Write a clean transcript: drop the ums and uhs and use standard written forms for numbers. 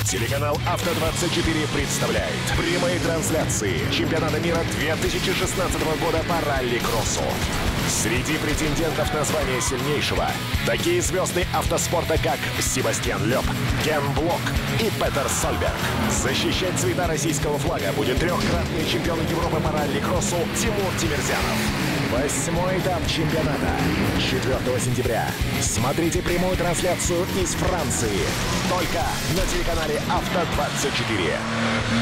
Телеканал «Авто-24» представляет прямые трансляции чемпионата мира 2016 года по ралли-кроссу. Среди претендентов на звание сильнейшего такие звезды автоспорта, как Себастьян Лёб, Кен Блок и Петер Сольберг. Защищать цвета российского флага будет трехкратный чемпион Европы по ралли-кроссу Тимур Тимирзянов. 8-й этап чемпионата. 4 сентября. Смотрите прямую трансляцию из Франции. Только на телеканале «Авто-24».